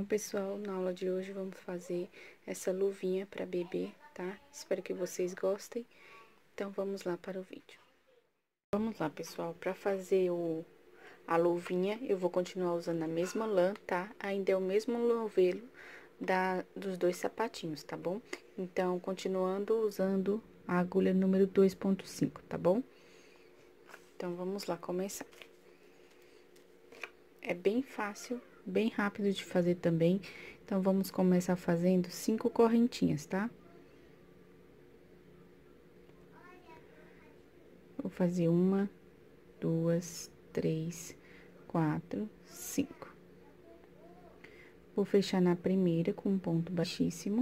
Pessoal, na aula de hoje vamos fazer essa luvinha para bebê, tá? Espero que vocês gostem. Então, vamos lá para o vídeo. Vamos lá, pessoal, para fazer a luvinha, eu vou continuar usando a mesma lã, tá? Ainda é o mesmo novelo dos dois sapatinhos, tá bom? Então, continuando usando a agulha número 2.5, tá bom? Então, vamos lá começar. É bem fácil, bem rápido de fazer também. Então, vamos começar fazendo 5 correntinhas, tá? Vou fazer 1, 2, 3, 4, 5. Vou fechar na primeira com um ponto baixíssimo.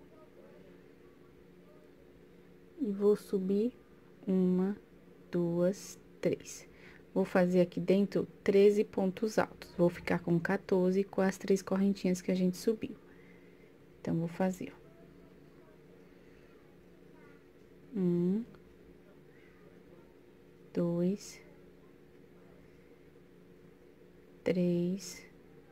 E vou subir 1, 2, 3. Vou fazer aqui dentro 13 pontos altos. Vou ficar com 14 com as 3 correntinhas que a gente subiu. Então, vou fazer, ó. 1, 2, 3,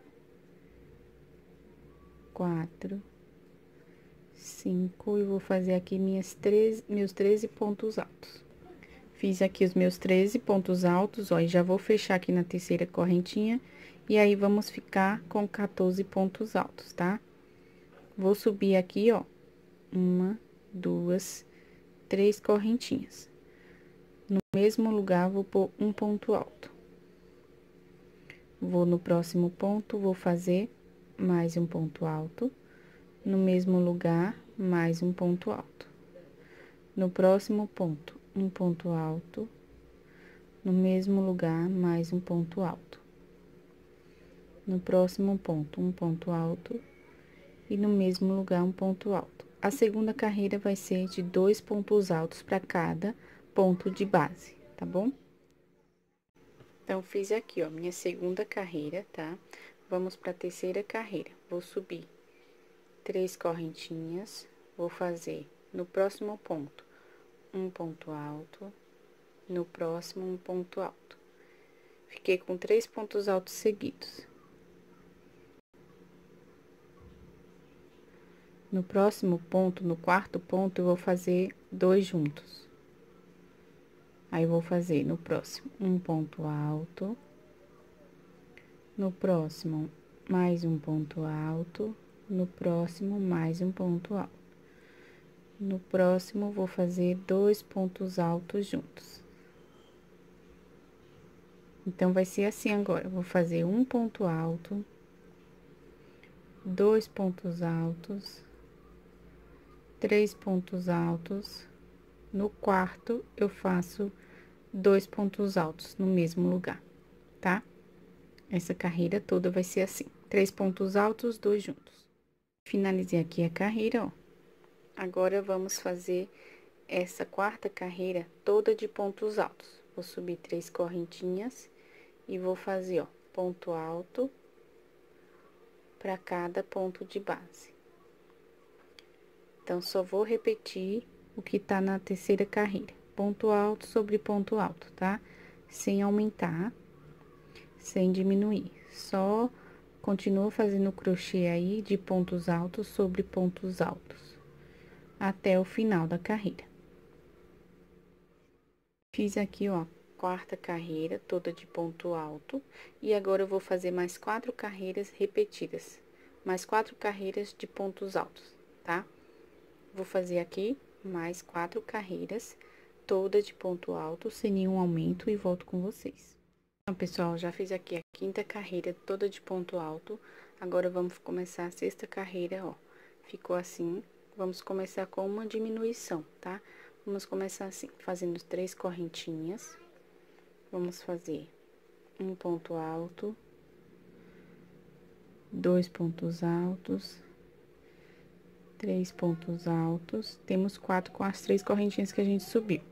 4, 5, e vou fazer aqui meus 13 pontos altos. Fiz aqui os meus 13 pontos altos, ó, e já vou fechar aqui na terceira correntinha, e aí vamos ficar com 14 pontos altos, tá? Vou subir aqui, ó, 1, 2, 3 correntinhas. No mesmo lugar, vou pôr um ponto alto. Vou no próximo ponto, vou fazer mais um ponto alto. No mesmo lugar, mais um ponto alto. No próximo ponto, um ponto alto. No mesmo lugar, mais um ponto alto. No próximo ponto, um ponto alto. E no mesmo lugar, um ponto alto. A segunda carreira vai ser de 2 pontos altos para cada ponto de base, tá bom? Então, fiz aqui, ó, minha segunda carreira, tá? Vamos para a terceira carreira. Vou subir 3 correntinhas, vou fazer no próximo ponto um ponto alto, no próximo um ponto alto. Fiquei com 3 pontos altos seguidos. No próximo ponto, no quarto ponto, eu vou fazer 2 juntos. Aí, vou fazer no próximo um ponto alto, no próximo mais um ponto alto, no próximo mais um ponto alto. No próximo, vou fazer 2 pontos altos juntos. Então, vai ser assim agora, vou fazer um ponto alto, 2 pontos altos, 3 pontos altos. No quarto, eu faço 2 pontos altos no mesmo lugar, tá? Essa carreira toda vai ser assim, 3 pontos altos, 2 juntos. Finalizei aqui a carreira, ó. Agora, vamos fazer essa quarta carreira toda de pontos altos. Vou subir 3 correntinhas e vou fazer, ó, ponto alto para cada ponto de base. Então, só vou repetir o que tá na terceira carreira. Ponto alto sobre ponto alto, tá? Sem aumentar, sem diminuir. Só continua fazendo crochê aí de pontos altos sobre pontos altos, até o final da carreira. Fiz aqui, ó, quarta carreira toda de ponto alto, e agora eu vou fazer mais 4 carreiras repetidas, mais 4 carreiras de pontos altos, tá? Vou fazer aqui mais 4 carreiras, toda de ponto alto, sem nenhum aumento, e volto com vocês. Então, pessoal, já fiz aqui a quinta carreira toda de ponto alto, agora vamos começar a sexta carreira, ó. Ficou assim, vamos começar com uma diminuição, tá? Vamos começar assim, fazendo 3 correntinhas. Vamos fazer um ponto alto, 2 pontos altos, 3 pontos altos. Temos 4 com as 3 correntinhas que a gente subiu.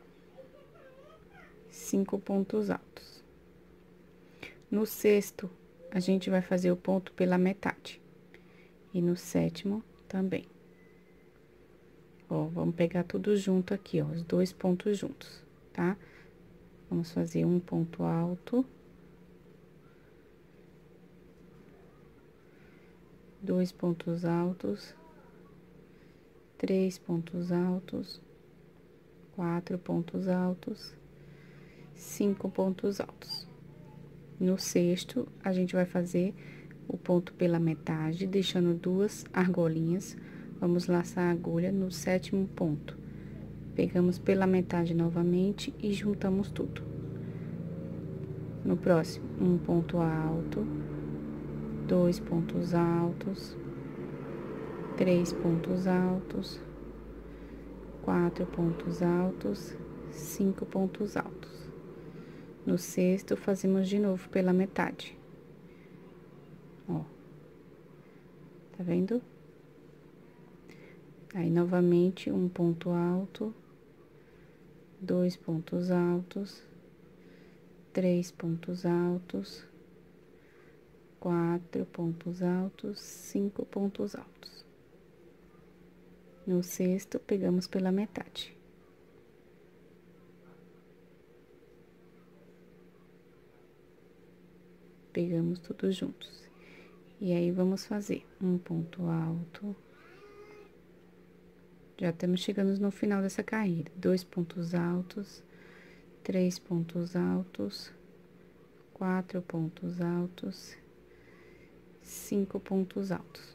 5 pontos altos. No sexto, a gente vai fazer o ponto pela metade. E no sétimo também. Ó, vamos pegar tudo junto aqui, ó, os 2 pontos juntos, tá? Vamos fazer um ponto alto. 2 pontos altos, 3 pontos altos, 4 pontos altos, 5 pontos altos. No sexto, a gente vai fazer o ponto pela metade, deixando 2 argolinhas. Vamos laçar a agulha no sétimo ponto. Pegamos pela metade novamente e juntamos tudo. No próximo, um ponto alto, 2 pontos altos, 3 pontos altos, 4 pontos altos, 5 pontos altos. No sexto, fazemos de novo pela metade. Ó, tá vendo? Aí, novamente, um ponto alto, 2 pontos altos, 3 pontos altos, 4 pontos altos, 5 pontos altos. No sexto, pegamos pela metade. Pegamos tudo juntos. E aí, vamos fazer um ponto alto. Já estamos chegando no final dessa carreira. 2 pontos altos, 3 pontos altos, 4 pontos altos, 5 pontos altos.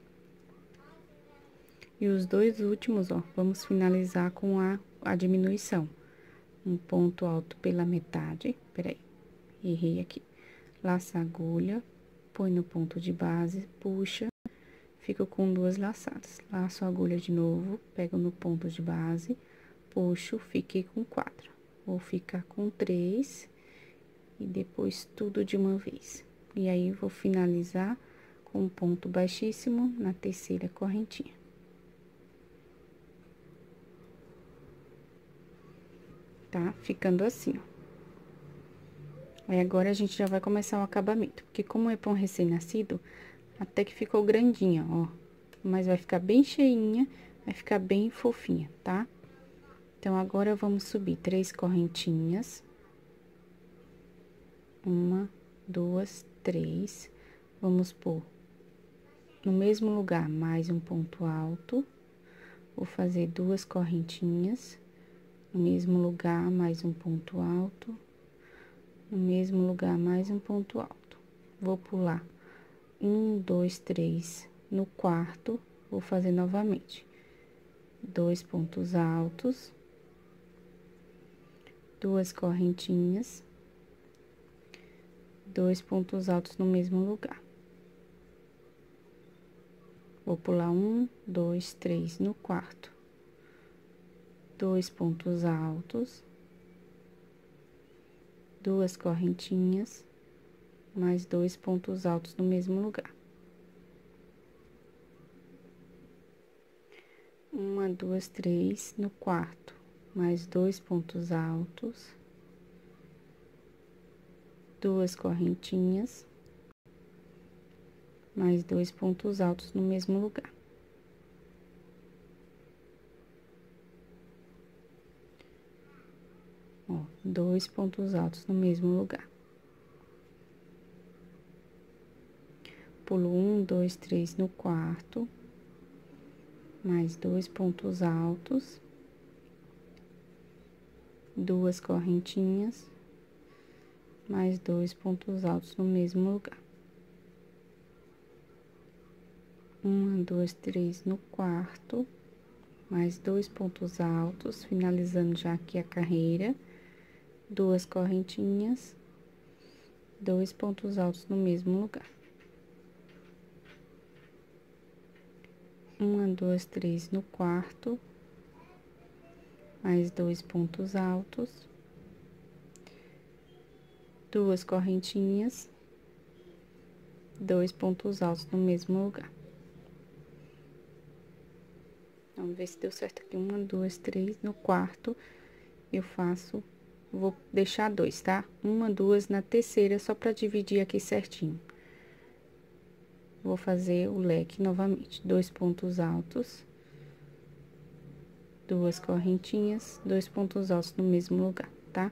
E os dois últimos, ó, vamos finalizar com a diminuição. Um ponto alto pela metade, peraí, errei aqui. Laça a agulha, põe no ponto de base, puxa, fico com 2 laçadas. Laço a agulha de novo, pego no ponto de base, puxo, fiquei com 4. Vou ficar com 3 e depois tudo de uma vez. E aí, vou finalizar com um ponto baixíssimo na terceira correntinha. Tá? Ficando assim, ó. Aí, agora, a gente já vai começar o acabamento. Porque como é pão recém-nascido, até que ficou grandinha, ó. Mas vai ficar bem cheinha, vai ficar bem fofinha, tá? Então, agora, vamos subir 3 correntinhas. 1, 2, 3. Vamos pôr no mesmo lugar mais um ponto alto. Vou fazer 2 correntinhas. No mesmo lugar, mais um ponto alto. No mesmo lugar, mais um ponto alto. Vou pular 1, 2, 3. No quarto, vou fazer novamente 2 pontos altos, 2 correntinhas, 2 pontos altos no mesmo lugar. Vou pular 1, 2, 3 no quarto, 2 pontos altos, 2 correntinhas, mais 2 pontos altos no mesmo lugar. 1, 2, 3 no quarto, mais 2 pontos altos, 2 correntinhas, mais 2 pontos altos no mesmo lugar. Ó, 2 pontos altos no mesmo lugar. Pulo 1, 2, 3 no quarto, mais 2 pontos altos, 2 correntinhas, mais 2 pontos altos no mesmo lugar. 1, 2, 3 no quarto, mais 2 pontos altos, finalizando já aqui a carreira, 2 correntinhas, 2 pontos altos no mesmo lugar. 1, 2, 3 no quarto, mais 2 pontos altos, 2 correntinhas, 2 pontos altos no mesmo lugar. Vamos ver se deu certo aqui. 1, 2, 3 no quarto, eu faço, vou deixar 2, tá? 1, 2 na terceira, só pra dividir aqui certinho. Vou fazer o leque novamente, 2 pontos altos, 2 correntinhas, 2 pontos altos no mesmo lugar, tá?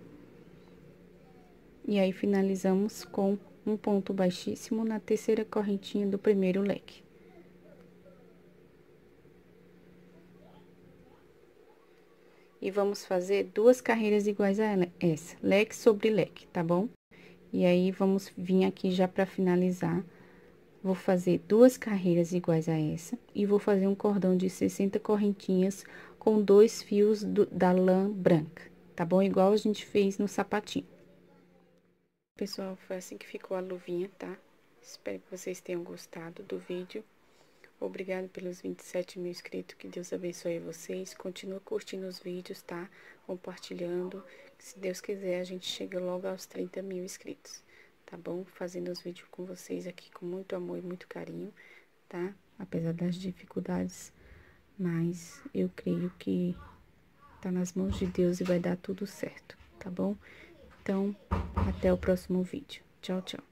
E aí, finalizamos com um ponto baixíssimo na terceira correntinha do primeiro leque. e vamos fazer 2 carreiras iguais a essa, leque sobre leque, tá bom? E aí, vamos vir aqui já pra finalizar. Vou fazer 2 carreiras iguais a essa e vou fazer um cordão de 60 correntinhas com 2 fios da lã branca, tá bom? Igual a gente fez no sapatinho. Pessoal, foi assim que ficou a luvinha, tá? Espero que vocês tenham gostado do vídeo. Obrigado pelos 27 mil inscritos, que Deus abençoe vocês. Continua curtindo os vídeos, tá? Compartilhando. Se Deus quiser, a gente chega logo aos 30 mil inscritos, tá bom? Fazendo os vídeos com vocês aqui com muito amor e muito carinho, tá? Apesar das dificuldades, mas eu creio que tá nas mãos de Deus e vai dar tudo certo, tá bom? Então, até o próximo vídeo. Tchau, tchau.